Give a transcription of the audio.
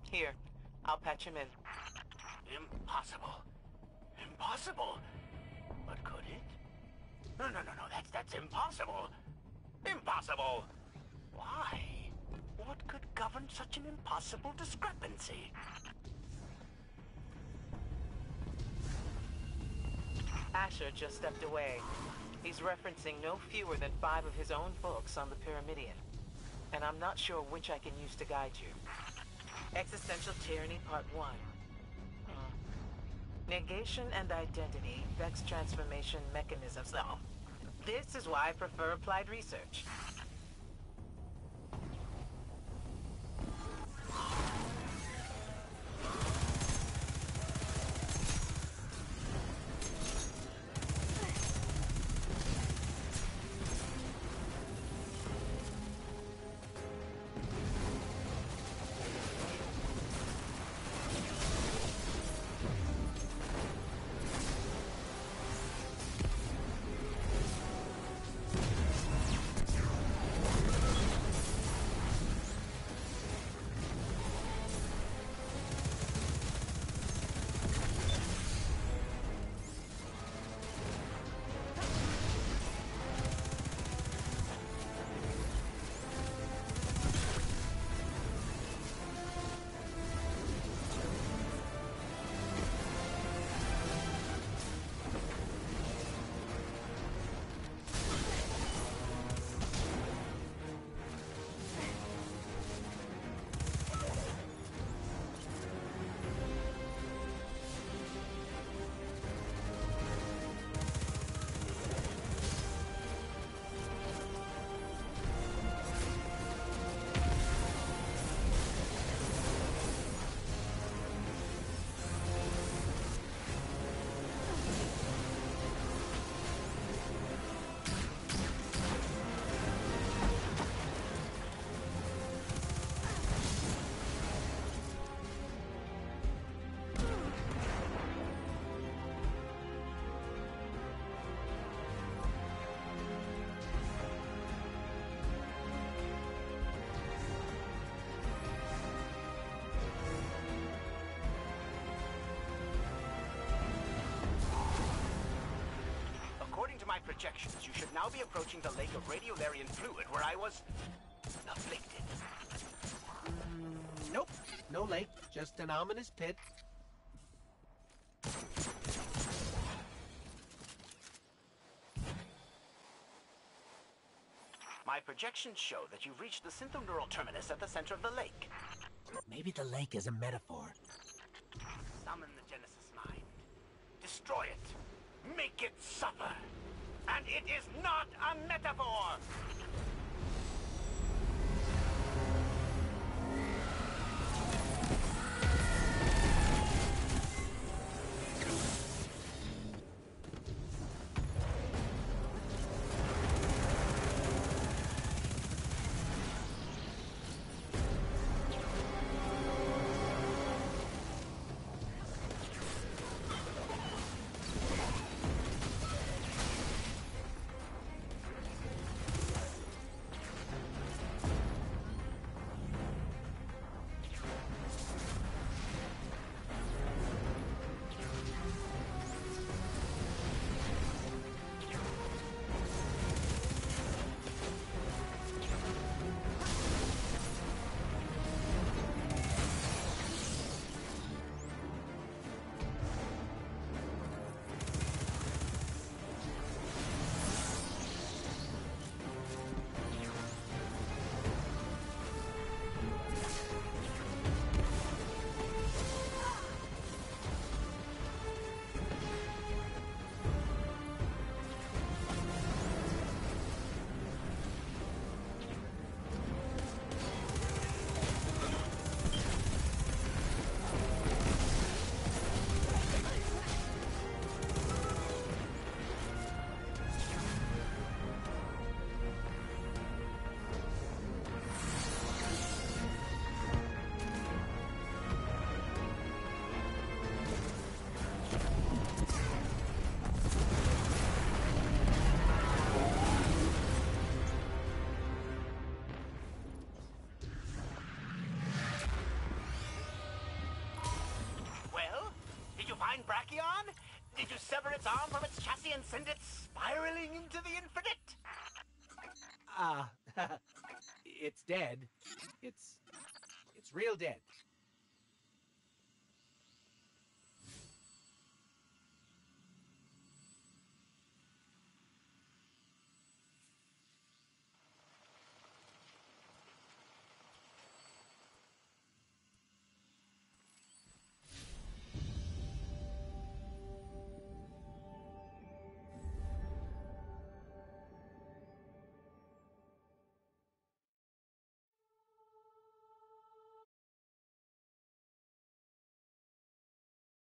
Here, I'll patch him in. Impossible. Impossible. But could it? No, no, no, no, that's impossible. Impossible. Why? What could govern such an impossible discrepancy? Asher just stepped away. He's referencing no fewer than 5 of his own books on the Pyramidion. And I'm not sure which I can use to guide you. Existential Tyranny Part 1. Negation and Identity, Vex Transformation Mechanisms. Oh, this is why I prefer applied research. According to my projections, you should now be approaching the lake of radiolarian fluid where I was afflicted. Nope, no lake, just an ominous pit. My projections show that you've reached the syntho-neural terminus at the center of the lake. Maybe the lake is a metaphor. Summon the Genesis mind. Destroy it. Make it suffer. And it is not a metaphor! Tachyon? Did you sever its arm from its chassis and send it spiraling into the infinite? It's dead. It's real dead.